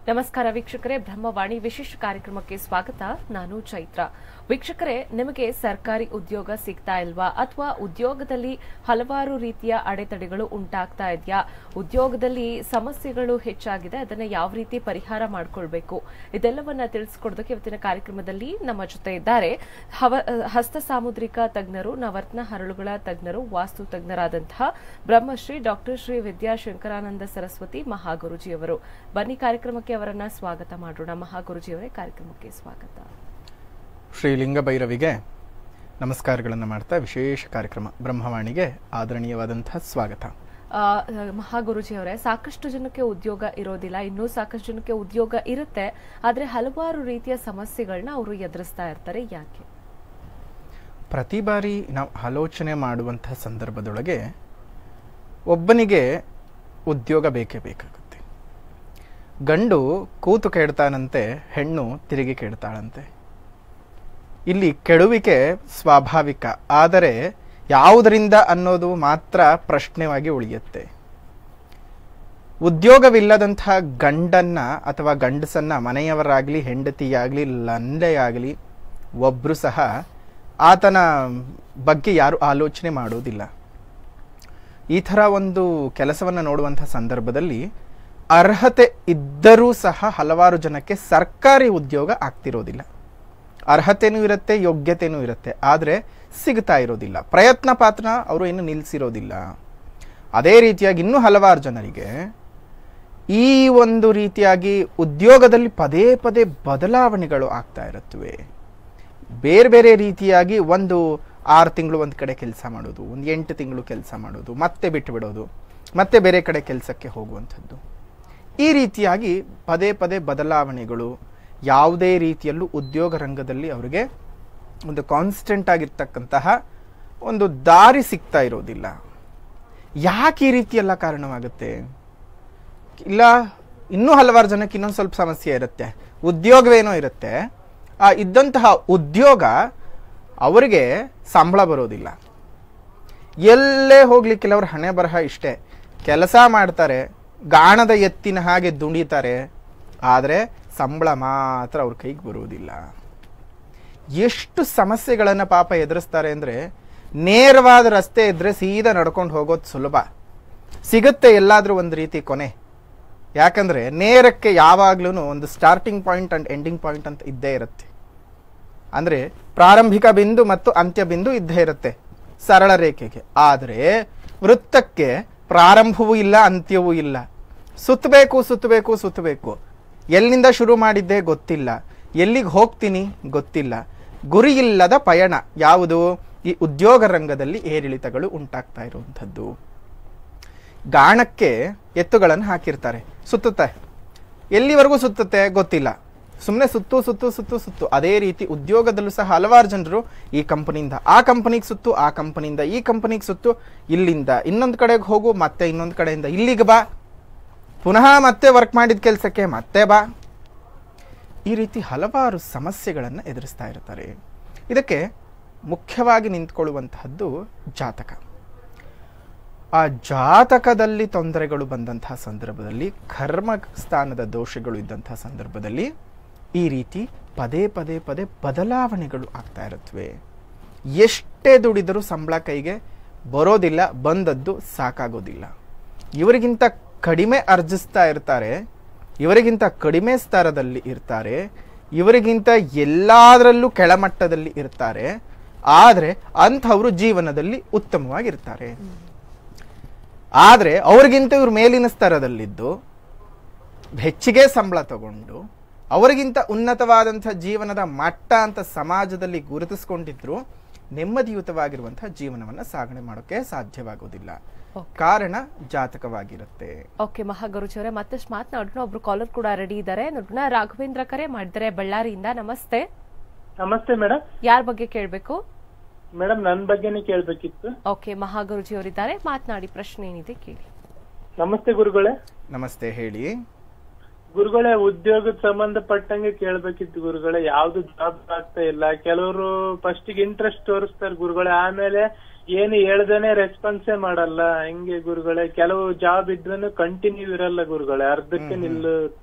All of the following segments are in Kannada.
ನಮಸ್ಕಾರ ವೀಕ್ಷಕರೇ, ಬ್ರಹ್ಮವಾಣಿ ವಿಶೇಷ ಕಾರ್ಯಕ್ರಮಕ್ಕೆ ಸ್ವಾಗತ. ನಾನು ಚೈತ್ರ. ವೀಕ್ಷಕರೇ, ನಿಮಗೆ ಸರ್ಕಾರಿ ಉದ್ಯೋಗ ಸಿಗ್ತಾ ಇಲ್ವಾ ಅಥವಾ ಉದ್ಯೋಗದಲ್ಲಿ ಹಲವಾರು ರೀತಿಯ ಅಡೆತಡೆಗಳು ಉಂಟಾಗ್ತಾ ಇದೆಯಾ? ಉದ್ಯೋಗದಲ್ಲಿ ಸಮಸ್ಯೆಗಳು ಹೆಚ್ಚಾಗಿದೆ, ಅದನ್ನ ಯಾವ ರೀತಿ ಪರಿಹಾರ ಮಾಡಿಕೊಳ್ಬೇಕು, ಇದೆಲ್ಲವನ್ನ ತಿಳಿಸ್ಕೊಡೋದಕ್ಕೆ ಇವತ್ತಿನ ಕಾರ್ಯಕ್ರಮದಲ್ಲಿ ನಮ್ಮ ಜೊತೆ ಇದ್ದಾರೆ ಹಸ್ತ ಸಾಮುದ್ರಿಕ ತಜ್ಞರು, ನವರತ್ನ ಹರಳುಗಳ ತಜ್ಞರು, ವಾಸ್ತು ತಜ್ಞರಾದಂತಹ ಬ್ರಹ್ಮಶ್ರೀ ಡಾಕ್ಟರ್ ಶ್ರೀ ವಿದ್ಯಾ ಶಂಕರಾನಂದ ಸರಸ್ವತಿ ಮಹಾಗುರುಜಿಯವರು. ಬನ್ನಿ ಕಾರ್ಯಕ್ರಮಕ್ಕೆ ಅವರನ್ನ ಸ್ವಾಗತ ಮಾಡೋಣ. ಮಹಾಗುರುಜಿಯವರೇ, ಕಾರ್ಯಕ್ರಮಕ್ಕೆ ಸ್ವಾಗತ. ಶ್ರೀ ಲಿಂಗ ಭೈರವಿಗೆ ನಮಸ್ಕಾರಗಳನ್ನು ಮಾಡ್ತಾ ವಿಶೇಷ ಕಾರ್ಯಕ್ರಮ ಬ್ರಹ್ಮವಾಣಿಗೆ ಆದರಣೀಯವಾದಂತಹ ಸ್ವಾಗತ. ಮಹಾಗುರುಜಿಯವರೇ, ಸಾಕಷ್ಟು ಜನಕ್ಕೆ ಉದ್ಯೋಗ ಇರೋದಿಲ್ಲ, ಇನ್ನೂ ಸಾಕಷ್ಟು ಜನಕ್ಕೆ ಉದ್ಯೋಗ ಇರುತ್ತೆ, ಆದ್ರೆ ಹಲವಾರು ರೀತಿಯ ಸಮಸ್ಯೆಗಳನ್ನ ಅವರು ಎದುರಿಸ್ತಾ ಇರ್ತಾರೆ. ಯಾಕೆ? ಪ್ರತಿ ಬಾರಿ ನಾವು ಆಲೋಚನೆ ಮಾಡುವಂತಹ ಸಂದರ್ಭದೊಳಗೆ ಒಬ್ಬನಿಗೆ ಉದ್ಯೋಗ ಬೇಕೇ ಬೇಕಾಗುತ್ತೆ. ಗಂಡು ಕೂತು ಕೆಡ್ತಾನಂತೆ, ಹೆಣ್ಣು ತಿರುಗಿ ಕೆಡ್ತಾಳಂತೆ. ಇಲ್ಲಿ ಕೆಡುವಿಕೆ ಸ್ವಾಭಾವಿಕ, ಆದರೆ ಯಾವುದರಿಂದ ಅನ್ನೋದು ಮಾತ್ರ ಪ್ರಶ್ನೆಯಾಗಿ ಉಳಿಯುತ್ತೆ. ಉದ್ಯೋಗವಿಲ್ಲದಂತಹ ಗಂಡನ್ನ ಅಥವಾ ಗಂಡಸನ್ನ ಮನೆಯವರಾಗ್ಲಿ, ಹೆಂಡತಿಯಾಗ್ಲಿ, ಲಂಡೆಯಾಗ್ಲಿ ಒಬ್ರು ಸಹ ಆತನ ಬಗ್ಗೆ ಯಾರು ಆಲೋಚನೆ ಮಾಡೋದಿಲ್ಲ. ಈ ಥರ ಒಂದು ಕೆಲಸವನ್ನು ನೋಡುವಂಥ ಸಂದರ್ಭದಲ್ಲಿ ಅರ್ಹತೆ ಇದ್ದರೂ ಸಹ ಹಲವಾರು ಜನಕ್ಕೆ ಸರ್ಕಾರಿ ಉದ್ಯೋಗ ಆಗ್ತಿರೋದಿಲ್ಲ. ಅರ್ಹತೆನೂ ಇರುತ್ತೆ, ಯೋಗ್ಯತೆನೂ ಇರುತ್ತೆ, ಆದರೆ ಸಿಗ್ತಾ ಇರೋದಿಲ್ಲ. ಪ್ರಯತ್ನ ಪಾತ್ರ ಅವರು ಏನು ನಿಲ್ಲಿಸಿರೋದಿಲ್ಲ. ಅದೇ ರೀತಿಯಾಗಿ ಇನ್ನೂ ಹಲವಾರು ಜನರಿಗೆ ಈ ಒಂದು ರೀತಿಯಾಗಿ ಉದ್ಯೋಗದಲ್ಲಿ ಪದೇ ಪದೇ ಬದಲಾವಣೆಗಳು ಆಗ್ತಾ ಇರುತ್ತವೆ. ಬೇರೆ ಬೇರೆ ರೀತಿಯಾಗಿ ಒಂದು 6 ತಿಂಗಳು ಒಂದು ಕಡೆ ಕೆಲಸ ಮಾಡೋದು, ಒಂದು 8 ತಿಂಗಳು ಕೆಲಸ ಮಾಡೋದು, ಮತ್ತೆ ಬಿಟ್ಟು ಬಿಡೋದು, ಮತ್ತೆ ಬೇರೆ ಕಡೆ ಕೆಲಸಕ್ಕೆ ಹೋಗುವಂಥದ್ದು. ಈ ರೀತಿಯಾಗಿ ಪದೇ ಪದೇ ಬದಲಾವಣೆಗಳು, ಯಾವುದೇ ರೀತಿಯಲ್ಲೂ ಉದ್ಯೋಗ ರಂಗದಲ್ಲಿ ಅವರಿಗೆ ಒಂದು ಕಾನ್ಸ್ಟೆಂಟ್ ಆಗಿರ್ತಕ್ಕಂತಹ ಒಂದು ದಾರಿ ಸಿಗ್ತಾ ಇರೋದಿಲ್ಲ. ಯಾಕೆ ಈ ರೀತಿ ಎಲ್ಲ ಕಾರಣವಾಗುತ್ತೆ? ಇಲ್ಲ, ಇನ್ನೂ ಹಲವಾರು ಜನಕ್ಕೆ ಇನ್ನೊಂದು ಸ್ವಲ್ಪ ಸಮಸ್ಯೆ ಇರುತ್ತೆ. ಉದ್ಯೋಗವೇನೋ ಇರುತ್ತೆ, ಆ ಇದ್ದಂತಹ ಉದ್ಯೋಗ ಅವರಿಗೆ ಸಂಬಳ ಬರೋದಿಲ್ಲ. ಎಲ್ಲೇ ಹೋಗ್ಲಿ ಕೆಲವರು ಹಣೆ ಬರಹ ಇಷ್ಟೇ, ಕೆಲಸ ಮಾಡ್ತಾರೆ, ಗಾಣದ ಎತ್ತಿನ ಹಾಗೆ ದುಡಿತಾರೆ, ಆದರೆ ಸಂಬಳ ಮಾತ್ರ ಅವ್ರ ಕೈಗೆ ಬರುವುದಿಲ್ಲ. ಎಷ್ಟು ಸಮಸ್ಯೆಗಳನ್ನು ಪಾಪ ಎದುರಿಸ್ತಾರೆ ಅಂದರೆ, ನೇರವಾದ ರಸ್ತೆ ಇದ್ದರೆ ಸೀದಾ ನಡ್ಕೊಂಡು ಹೋಗೋದು ಸುಲಭ, ಸಿಗುತ್ತೆ ಎಲ್ಲಾದರೂ ಒಂದು ರೀತಿ ಕೊನೆ. ಯಾಕಂದರೆ ನೇರಕ್ಕೆ ಯಾವಾಗ್ಲೂ ಒಂದು starting point and ending point ಅಂತ ಇದ್ದೇ ಇರುತ್ತೆ. ಅಂದರೆ ಪ್ರಾರಂಭಿಕ ಬಿಂದು ಮತ್ತು ಅಂತ್ಯ ಬಿಂದು ಇದ್ದೇ ಇರುತ್ತೆ ಸರಳ ರೇಖೆಗೆ. ಆದರೆ ವೃತ್ತಕ್ಕೆ ಪ್ರಾರಂಭವೂ ಇಲ್ಲ, ಅಂತ್ಯವೂ ಇಲ್ಲ. ಸುತ್ತಬೇಕು ಸುತ್ತಬೇಕು ಸುತ್ತಬೇಕು. ಎಲ್ಲಿಂದ ಶುರು ಮಾಡಿದ್ದೆ ಗೊತ್ತಿಲ್ಲ, ಎಲ್ಲಿಗೆ ಹೋಗ್ತೀನಿ ಗೊತ್ತಿಲ್ಲ. ಗುರಿ ಇಲ್ಲದ ಪಯಣ ಯಾವುದು? ಈ ಉದ್ಯೋಗ ರಂಗದಲ್ಲಿ ಏರಿಳಿತಗಳು ಉಂಟಾಗ್ತಾ ಇರುವಂಥದ್ದು. ಗಾಣಕ್ಕೆ ಎತ್ತುಗಳನ್ನು ಹಾಕಿರ್ತಾರೆ, ಸುತ್ತುತ್ತೆ, ಎಲ್ಲಿವರೆಗೂ ಸುತ್ತುತ್ತೆ ಗೊತ್ತಿಲ್ಲ, ಸುಮ್ಮನೆ ಸುತ್ತು ಸುತ್ತು ಸುತ್ತು ಸುತ್ತು. ಅದೇ ರೀತಿ ಉದ್ಯೋಗದಲ್ಲೂ ಸಹ ಹಲವಾರು ಜನರು ಈ ಕಂಪನಿಯಿಂದ ಆ ಕಂಪನಿಗೆ ಸುತ್ತು, ಆ ಕಂಪನಿಯಿಂದ ಈ ಕಂಪನಿಗೆ ಸುತ್ತು, ಇಲ್ಲಿಂದ ಇನ್ನೊಂದು ಕಡೆಗೆ ಹೋಗು, ಮತ್ತೆ ಇನ್ನೊಂದು ಕಡೆಯಿಂದ ಇಲ್ಲಿಗೆ ಬಾ, ಪುನಃ ಮತ್ತೆ ವರ್ಕ್ ಮಾಡಿದ ಕೆಲಸಕ್ಕೆ ಮತ್ತೆ ಬಾ. ಈ ರೀತಿ ಹಲವಾರು ಸಮಸ್ಯೆಗಳನ್ನು ಎದುರಿಸ್ತಾ ಇರ್ತಾರೆ. ಇದಕ್ಕೆ ಮುಖ್ಯವಾಗಿ ನಿಂತ್ಕೊಳ್ಳುವಂತಹದ್ದು ಜಾತಕ. ಆ ಜಾತಕದಲ್ಲಿ ತೊಂದರೆಗಳು ಬಂದಂತಹ ಸಂದರ್ಭದಲ್ಲಿ, ಕರ್ಮ ಸ್ಥಾನದ ದೋಷಗಳು ಇದ್ದಂತಹ ಸಂದರ್ಭದಲ್ಲಿ ಈ ರೀತಿ ಪದೇ ಪದೇ ಪದೇ ಬದಲಾವಣೆಗಳು ಆಗ್ತಾ ಇರುತ್ತವೆ. ಎಷ್ಟೇ ದುಡಿದರೂ ಸಂಬಳ ಕೈಗೆ ಬರೋದಿಲ್ಲ, ಬಂದದ್ದು ಸಾಕಾಗೋದಿಲ್ಲ. ಇವರಿಗಿಂತ ಕಡಿಮೆ ಅರ್ಜಿಸ್ತಾ ಇರ್ತಾರೆ, ಇವರಿಗಿಂತ ಕಡಿಮೆ ಸ್ತರದಲ್ಲಿ ಇರ್ತಾರೆ, ಇವರಿಗಿಂತ ಎಲ್ಲದರಲ್ಲೂ ಕೆಳಮಟ್ಟದಲ್ಲಿ ಇರ್ತಾರೆ, ಆದರೆ ಅಂಥವರು ಜೀವನದಲ್ಲಿ ಉತ್ತಮವಾಗಿರ್ತಾರೆ. ಆದರೆ ಅವ್ರಿಗಿಂತ ಇವ್ರ ಮೇಲಿನ ಸ್ತರದಲ್ಲಿದ್ದು ಹೆಚ್ಚಿಗೆ ಸಂಬಳ ತಗೊಂಡು ಅವರಿಗಿಂತ ಉನ್ನತವಾದಂಥ ಜೀವನದ ಮಟ್ಟ ಅಂತ ಸಮಾಜದಲ್ಲಿ ಗುರುತಿಸ್ಕೊಂಡಿದ್ರು ನೆಮ್ಮದಿಯುತವಾಗಿರುವಂತಹ ಜೀವನವನ್ನು ಸಾಗಣೆ ಮಾಡೋಕೆ ಸಾಧ್ಯವಾಗೋದಿಲ್ಲ. ಕಾರಣ ಜಾತಕವಾಗಿರುತ್ತೆ. ಓಕೆ ಮಹಾಗುರುಜಿಯವರೇ, ಮತ್ತಷ್ಟು ಮಾತನಾಡೋಣ. ಒಬ್ರು ಕಾಲರ್ ಕೂಡ ರೆಡಿ ಇದ್ದಾರೆ, ನೋಡೋಣ. ರಾಘವೇಂದ್ರ ಕರೆ ಮಾಡಿದ್ದಾರೆ ಬಳ್ಳಾರಿಯಿಂದ. ನಮಸ್ತೆ. ನಮಸ್ತೆ ಮೇಡಮ್. ಯಾರ ಬಗ್ಗೆ ಕೇಳಬೇಕು? ಮೇಡಮ್ ನನ್ನ ಬಗ್ಗೆನೇ ಕೇಳಬೇಕಿತ್ತು. ಓಕೆ, ಮಹಾಗುರುಜಿಯವರಿದ್ದಾರೆ, ಮಾತನಾಡಿ. ಪ್ರಶ್ನೆ ಏನಿದೆ ಕೇಳಿ. ನಮಸ್ತೆ ಗುರುಗಳೇ. ನಮಸ್ತೆ, ಹೇಳಿ ಗುರುಗಳೇ. ಉದ್ಯೋಗದ ಸಂಬಂಧಪಟ್ಟಂಗೆ ಕೇಳ್ಬೇಕಿತ್ತು ಗುರುಗಳೇ. ಯಾವ್ದು ಜಾಬ್ ಆಗ್ತಾ ಇಲ್ಲ. ಕೆಲವರು ಫಸ್ಟ್ ಗೆ ಇಂಟ್ರೆಸ್ಟ್ ತೋರಿಸ್ತಾರೆ ಗುರುಗಳೇ, ಆಮೇಲೆ ಏನು ಹೇಳ್ದೇನೆ ರೆಸ್ಪಾನ್ಸೇ ಮಾಡಲ್ಲ. ಹೆಂಗೆ ಗುರುಗಳೇ? ಕೆಲವು ಜಾಬ್ ಇದ್ರೂ ಕಂಟಿನ್ಯೂ ಇರಲ್ಲ ಗುರುಗಳೇ, ಅರ್ಧಕ್ಕೆ ನಿಲ್ಲುತ್ತೆ.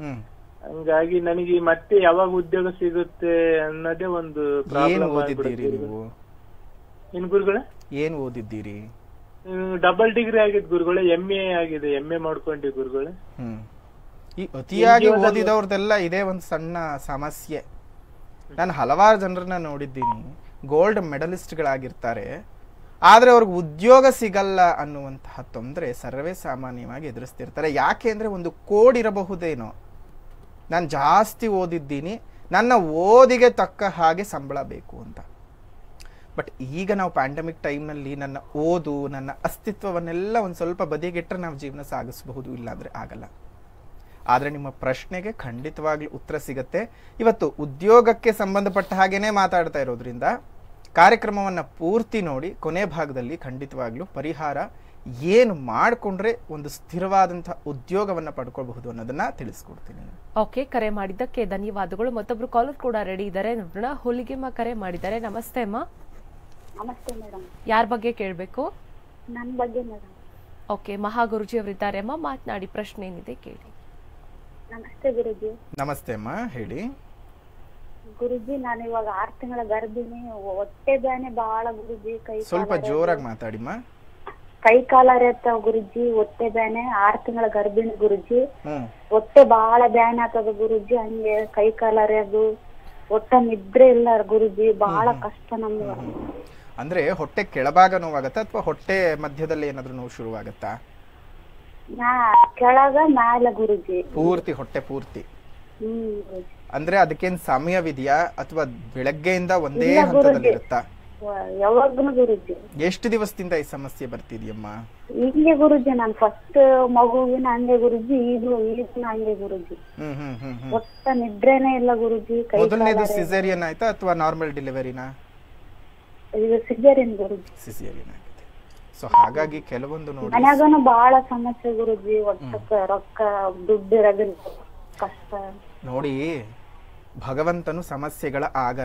ಹ್ಮ್. ಹಂಗಾಗಿ ನನಗೆ ಮತ್ತೆ ಯಾವಾಗ ಉದ್ಯೋಗ ಸಿಗುತ್ತೆ ಅನ್ನೋದೇ ಒಂದು ಏನ್ ಪ್ರಾಬ್ಲಮ್ ಓದಿದ್ದೀರಿ ನೀವು? ಏನ್ ಗುರುಗಳೇ? ಏನ್ ಓದಿದ್ದೀರಿ? ಡಬಲ್ ಡಿಗ್ರಿ ಆಗಿದೆ ಗುರುಗಳೇ, MA ಆಗಿದೆ, MA ಮಾಡ್ಕೊಂಡಿ ಗುರುಗಳೇ. ಈ ಅತಿಯಾಗಿ ಓದಿದವ್ರದೆಲ್ಲ ಇದೇ ಒಂದು ಸಣ್ಣ ಸಮಸ್ಯೆ. ನಾನು ಹಲವಾರು ಜನರನ್ನ ನೋಡಿದ್ದೀನಿ, ಗೋಲ್ಡ್ ಮೆಡಲಿಸ್ಟ್ಗಳಾಗಿರ್ತಾರೆ, ಆದ್ರೆ ಅವ್ರಿಗೆ ಉದ್ಯೋಗ ಸಿಗಲ್ಲ ಅನ್ನುವಂತಹ ತೊಂದರೆ ಸರ್ವೇ ಸಾಮಾನ್ಯವಾಗಿ ಎದುರಿಸ್ತಿರ್ತಾರೆ. ಯಾಕೆ ಅಂದ್ರೆ ಒಂದು ಕೋಡ್ ಇರಬಹುದೇನೋ, ನಾನು ಜಾಸ್ತಿ ಓದಿದ್ದೀನಿ, ನನ್ನ ಓದಿಗೆ ತಕ್ಕ ಹಾಗೆ ಸಂಬಳ ಬೇಕು ಅಂತ. ಬಟ್ ಈಗ ನಾವು ಪ್ಯಾಂಡಮಿಕ್ ಟೈಮ್ನಲ್ಲಿ ನನ್ನ ಓದು, ನನ್ನ ಅಸ್ತಿತ್ವವನ್ನೆಲ್ಲ ಒಂದು ಸ್ವಲ್ಪ ಬದಿಗಿಟ್ಟರೆ ನಾವು ಜೀವನ ಸಾಗಿಸಬಹುದು, ಇಲ್ಲಾಂದ್ರೆ ಆಗಲ್ಲ. ಆದರೆ ನಿಮ್ಮ ಪ್ರಶ್ನೆಗೆ ಖಂಡಿತವಾಗ್ಲೂ ಉತ್ತರ ಸಿಗತ್ತೆ. ಇವತ್ತು ಉದ್ಯೋಗಕ್ಕೆ ಸಂಬಂಧಪಟ್ಟ ಹಾಗೇನೆ ಮಾತಾಡ್ತಾ ಇರೋದ್ರಿಂದ ಕಾರ್ಯಕ್ರಮವನ್ನು ಪೂರ್ತಿ ನೋಡಿ ಕೊನೆ ಭಾಗದಲ್ಲಿ ಖಂಡಿತವಾಗ್ಲೂ ಪರಿಹಾರ ಏನು ಮಾಡಿಕೊಂಡ್ರೆ ಒಂದು ಸ್ಥಿರವಾದಂತಹ ಉದ್ಯೋಗವನ್ನ ಪಡ್ಕೊಳ್ಬಹುದು ಅನ್ನೋದನ್ನ ತಿಳಿಸ್ಕೊಡ್ತೀನಿ. ಓಕೆ, ಕರೆ ಮಾಡಿದ್ದಕ್ಕೆ ಧನ್ಯವಾದಗಳು. ಮತ್ತೊಬ್ರು ಕಾಲರ್ ಕೂಡ ರೆಡಿ ಇದ್ದಾರೆ ನೋಡೋಣ. ಹುಲಿಗೆಮ್ಮ ಕರೆ ಮಾಡಿದ್ದಾರೆ. ನಮಸ್ತೆ ಅಮ್ಮ. ನಮಸ್ತೆ ಮೇಡಮ್. ಯಾರ ಬಗ್ಗೆ ಕೇಳಬೇಕು? ನನ್ನ ಬಗ್ಗೆ ಮೇಡಮ್. ಓಕೆ, ಮಹಾಗುರುಜಿ ಅವರಿದ್ದಾರೆ ಅಮ್ಮ, ಮಾತನಾಡಿ. ಪ್ರಶ್ನೆ ಏನಿದೆ ಕೇಳಿ. ನಮಸ್ತೆ ಗುರುಜಿ. ನಮಸ್ತೆ ಅಮ್ಮ, ಹೇಳಿ. ಗುರುಜಿ, ನಾನು ಇವಾಗ 6 ತಿಂಗಳ ಗರ್ಭಿಣಿ. ಹೊಟ್ಟೆ ಬ್ಯಾನೆ ಬಹಳ ಗುರುಜಿ. ಸ್ವಲ್ಪ ಜೋರಾಗಿ ಮಾತಾಡಿಮ್ಮ. ಕೈ ಕಾಲ ಅರಿಯತ್ತಾವ ಗುರುಜಿ. ಹೊಟ್ಟೆ ಬ್ಯಾನೆ, 6 ತಿಂಗಳ ಗರ್ಭಿಣಿ ಗುರುಜಿ. ಹೊಟ್ಟೆ ಬಹಳ ಬ್ಯಾನೆ ಆಗ್ತದ ಗುರುಜಿ. ಹಂಗೆ ಕೈ ಕಾಲ ಅರಿಯೋದು, ಹೊಟ್ಟೆ ನಿದ್ರೆ ಇಲ್ಲ ಗುರುಜಿ. ಬಹಳ ಕಷ್ಟ ನಮ್ಗೆ. ಅಂದ್ರೆ ಹೊಟ್ಟೆ ಕೆಳಭಾಗ ನೋವಾಗತ್ತಾ ಅಥವಾ ಹೊಟ್ಟೆ ಮಧ್ಯದಲ್ಲಿ ಏನಾದ್ರೂ ನೋವು ಶುರುವಾಗತ್ತಾ? ಕೆಳಗ ಮ್ಯಾಲ ಗುರುಜಿ. ಪೂರ್ತಿ ಹೊಟ್ಟೆ ಪೂರ್ತಿ? ಅಂದ್ರೆ ಅದಕ್ಕೇನ್ ಸಮಯವಿದೆಯಾ ಅಥವಾ ಬೆಳಗ್ಗೆಯಿಂದ ಒಂದೇ ಹಂತದಲ್ಲಿ ಇರುತ್ತಾ? ಯಾವಾಗ್ಲೂ ಗುರುಜಿ. ಎಷ್ಟು ದಿವಸದಿಂದ ಈ ಸಮಸ್ಯೆ ಬರ್ತಿದ್ಯಮ್ಮ? ಹಿಂಗೆ ಗುರುಜಿ, ನಾನು ಫಸ್ಟ್ ಮಗುವಿನ ಹಂಗೆ ಗುರುಜಿ, ಈಗಿನ ಹಂಗೆ ಗುರುಜಿ. ಒಟ್ಟ ನಿದ್ರೇನೆ ಇಲ್ಲ ಗುರುಜಿ. ಮೊದಲನೇದು ಸಿಸೇರಿಯನ್ ಆಯ್ತಾ ಅಥವಾ ನಾರ್ಮಲ್ ಡೆಲಿವರಿನಾ? ಇದು ಸಿಸೇರಿಯನ್ ಗುರುಜಿ. ಸಿಸೇರಿಯನ್ ಆಗಿದೆ. ಸೊ ಹಾಗಾಗಿ ಕೆಲವೊಂದು ನೋಡಿ ಮನ್ಯಾಗನು ಬಹಳ ಸಮಸ್ಯೆ ಗುರುಜಿ. ಒಟ್ಟಕ್ಕೆ ರೊಕ್ಕ ದುಡ್ಡು ಇರೋದಿಲ್ಲ, ಕಷ್ಟ. ನೋಡಿ, ಭಗವಂತನು ಸಮಸ್ಯೆಗಳ ಆಗರ.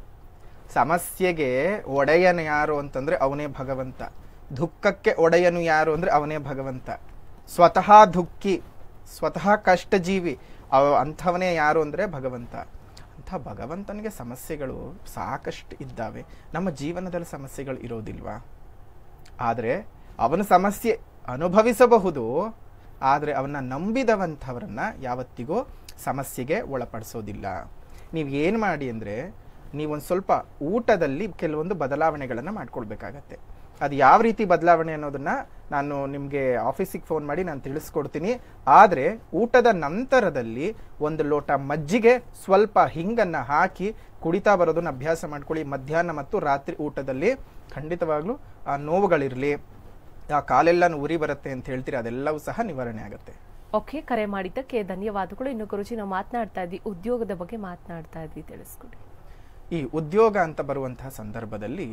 ಸಮಸ್ಯೆಗೆ ಒಡೆಯನು ಯಾರು ಅಂತಂದ್ರೆ ಅವನೇ ಭಗವಂತ. ದುಃಖಕ್ಕೆ ಒಡೆಯನು ಯಾರು ಅಂದ್ರೆ ಅವನೇ ಭಗವಂತ. ಸ್ವತಃ ದುಃಖಿ, ಸ್ವತಃ ಕಷ್ಟಜೀವಿ ಅಂಥವನೇ ಯಾರು ಅಂದ್ರೆ ಭಗವಂತ. ಅಂಥ ಭಗವಂತನಿಗೆ ಸಮಸ್ಯೆಗಳು ಸಾಕಷ್ಟು ಇದ್ದಾವೆ. ನಮ್ಮ ಜೀವನದಲ್ಲಿ ಸಮಸ್ಯೆಗಳು ಇರೋದಿಲ್ವಾ? ಆದರೆ ಅವನ ಸಮಸ್ಯೆ ಅನುಭವಿಸಬಹುದು, ಆದರೆ ಅವನ್ನ ನಂಬಿದವಂಥವರನ್ನ ಯಾವತ್ತಿಗೂ ಸಮಸ್ಯೆಗೆ ಒಳಪಡಿಸೋದಿಲ್ಲ. ನೀವು ಏನು ಮಾಡಿ ಅಂದರೆ, ನೀವೊಂದು ಸ್ವಲ್ಪ ಊಟದಲ್ಲಿ ಕೆಲವೊಂದು ಬದಲಾವಣೆಗಳನ್ನು ಮಾಡ್ಕೊಳ್ಬೇಕಾಗತ್ತೆ. ಅದು ಯಾವ ರೀತಿ ಬದಲಾವಣೆ ಅನ್ನೋದನ್ನ ನಾನು ನಿಮಗೆ ಆಫೀಸಿಗೆ ಫೋನ್ ಮಾಡಿ ನಾನು ತಿಳಿಸ್ಕೊಡ್ತೀನಿ. ಆದರೆ ಊಟದ ನಂತರದಲ್ಲಿ 1 ಲೋಟ ಮಜ್ಜಿಗೆ, ಸ್ವಲ್ಪ ಹಿಂಗನ್ನು ಹಾಕಿ ಕುಡಿತಾ ಬರೋದನ್ನ ಅಭ್ಯಾಸ ಮಾಡ್ಕೊಳ್ಳಿ. ಮಧ್ಯಾಹ್ನ ಮತ್ತು ರಾತ್ರಿ ಊಟದಲ್ಲಿ ಖಂಡಿತವಾಗ್ಲೂ ಆ ನೋವುಗಳಿರಲಿ, ಆ ಕಾಲೆಲ್ಲ ಉರಿ ಬರುತ್ತೆ ಅಂತ ಹೇಳ್ತೀರಿ, ಅದೆಲ್ಲವೂ ಸಹ ನಿವಾರಣೆ ಆಗುತ್ತೆ. ಓಕೆ, ಕರೆ ಮಾಡಿದ್ದಕ್ಕೆ ಧನ್ಯವಾದಗಳು. ಇನ್ನು ಗುರುಜಿ, ನಾವು ಮಾತನಾಡ್ತಾ ಇದ್ವಿ, ಉದ್ಯೋಗದ ಬಗ್ಗೆ ಮಾತನಾಡ್ತಾ ಇದ್ವಿ, ತಿಳಿಸ್ಕೊಡಿ. ಈ ಉದ್ಯೋಗ ಅಂತ ಬರುವಂತಹ ಸಂದರ್ಭದಲ್ಲಿ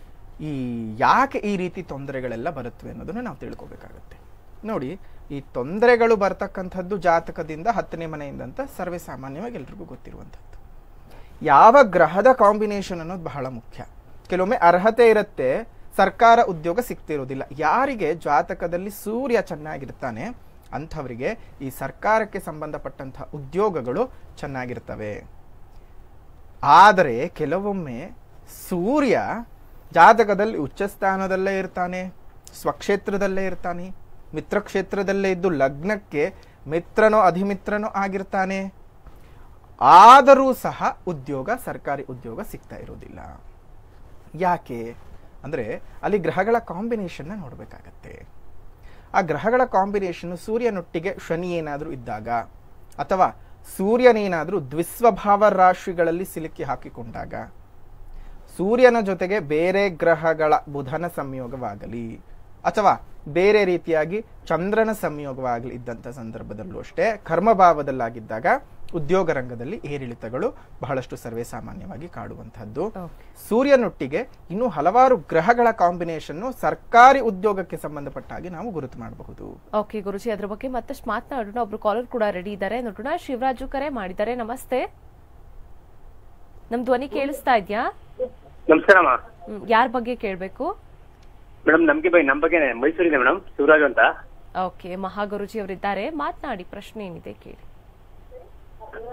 ಯಾಕೆ ಈ ರೀತಿ ತೊಂದರೆಗಳೆಲ್ಲ ಬರುತ್ತವೆ ಅನ್ನೋದನ್ನು ನಾವು ತಿಳ್ಕೊಬೇಕಾಗತ್ತೆ. ನೋಡಿ, ಈ ತೊಂದರೆಗಳು ಬರ್ತಕ್ಕಂಥದ್ದು ಜಾತಕದಿಂದ 10ನೇ ಮನೆಯಿಂದ ಅಂತ ಸರ್ವೇ ಸಾಮಾನ್ಯವಾಗಿ ಎಲ್ರಿಗೂ ಗೊತ್ತಿರುವಂಥದ್ದು. ಯಾವ ಗ್ರಹದ ಕಾಂಬಿನೇಷನ್ ಅನ್ನೋದು ಬಹಳ ಮುಖ್ಯ. ಕೆಲವೊಮ್ಮೆ ಅರ್ಹತೆ ಇರುತ್ತೆ, ಸರ್ಕಾರ ಉದ್ಯೋಗ ಸಿಗ್ತಿರೋದಿಲ್ಲ. ಯಾರಿಗೆ ಜಾತಕದಲ್ಲಿ ಸೂರ್ಯ ಚೆನ್ನಾಗಿರ್ತಾನೆ ಅಂಥವರಿಗೆ ಈ ಸರ್ಕಾರಕ್ಕೆ ಸಂಬಂಧಪಟ್ಟಂತಹ ಉದ್ಯೋಗಗಳು ಚೆನ್ನಾಗಿರ್ತವೆ. ಆದರೆ ಕೆಲವೊಮ್ಮೆ ಸೂರ್ಯ ಜಾತಕದಲ್ಲಿ ಉಚ್ಚ ಸ್ಥಾನದಲ್ಲೇ ಇರ್ತಾನೆ, ಸ್ವಕ್ಷೇತ್ರದಲ್ಲೇ ಇರ್ತಾನೆ, ಮಿತ್ರಕ್ಷೇತ್ರದಲ್ಲೇ ಇದ್ದು ಲಗ್ನಕ್ಕೆ ಮಿತ್ರನೋ ಅಧಿಮಿತ್ರನೋ ಆಗಿರ್ತಾನೆ. ಆದರೂ ಸಹ ಉದ್ಯೋಗ, ಸರ್ಕಾರಿ ಉದ್ಯೋಗ ಸಿಗ್ತಾ ಇರೋದಿಲ್ಲ. ಯಾಕೆ ಅಂದರೆ ಅಲ್ಲಿ ಗ್ರಹಗಳ ಕಾಂಬಿನೇಷನ್ನ ನೋಡಬೇಕಾಗತ್ತೆ. ಆ ಗ್ರಹಗಳ ಕಾಂಬಿನೇಷನ್ ಸೂರ್ಯನೊಟ್ಟಿಗೆ ಶನಿ ಏನಾದರೂ ಇದ್ದಾಗ, ಅಥವಾ ಸೂರ್ಯನೇನಾದರೂ ದ್ವಿಸ್ವಭಾವ ರಾಶಿಗಳಲ್ಲಿ ಸಿಲುಕಿ ಹಾಕಿಕೊಂಡಾಗ, ಸೂರ್ಯನ ಜೊತೆಗೆ ಬೇರೆ ಗ್ರಹಗಳ ಬುಧನ ಸಂಯೋಗವಾಗಲಿ ಅಥವಾ ಬೇರೆ ರೀತಿಯಾಗಿ ಚಂದ್ರನ ಸಂಯೋಗವಾಗಲಿ ಇದ್ದಂಥ ಸಂದರ್ಭದಲ್ಲೂ ಅಷ್ಟೇ ಕರ್ಮಭಾವದಲ್ಲಾಗಿದ್ದಾಗ ಉದ್ಯೋಗ ರಂಗದಲ್ಲಿ ಏರಿಳಿತಗಳು ಬಹಳಷ್ಟು ಸರ್ವೇ ಸಾಮಾನ್ಯವಾಗಿ ಕಾಡುವಂತಹದ್ದು. ಸೂರ್ಯನೊಟ್ಟಿಗೆ ಇನ್ನೂ ಹಲವಾರು ಗ್ರಹಗಳ ಕಾಂಬಿನೇಷನ್ ಸರ್ಕಾರಿ ಉದ್ಯೋಗಕ್ಕೆ ಸಂಬಂಧಪಟ್ಟ ಹಾಗೆ ನಾವು ಗುರುತು ಮಾಡಬಹುದು. ಓಕೆ ಗುರುಜಿ, ಅದ್ರ ಬಗ್ಗೆ ಮತ್ತಷ್ಟು ಮಾತನಾಡೋಣ. ಒಬ್ರು ಕಾಲರ್ ಕೂಡ ರೆಡಿ ಇದ್ದಾರೆ, ನೋಡೋಣ. ಶಿವರಾಜು ಕರೆ ಮಾಡಿದ್ದಾರೆ. ನಮಸ್ತೆ, ನಮ್ ಧ್ವನಿ ಕೇಳಿಸ್ತಾ ಇದ್ಯಾ? ನಮಸ್ಕಾರ. ಯಾರ ಬಗ್ಗೆ ಕೇಳ್ಬೇಕು ಮೇಡಮ್? ನಮ್ ಬಗ್ಗೆ ಮೈಸೂರಿನ ಮೇಡಮ್, ಶಿವರಾಜು ಅಂತ. ಓಕೆ, ಮಹಾಗುರುಜಿ ಅವರಿದ್ದಾರೆ, ಮಾತನಾಡಿ. ಪ್ರಶ್ನೆ ಏನಿದೆ ಕೇಳಿ.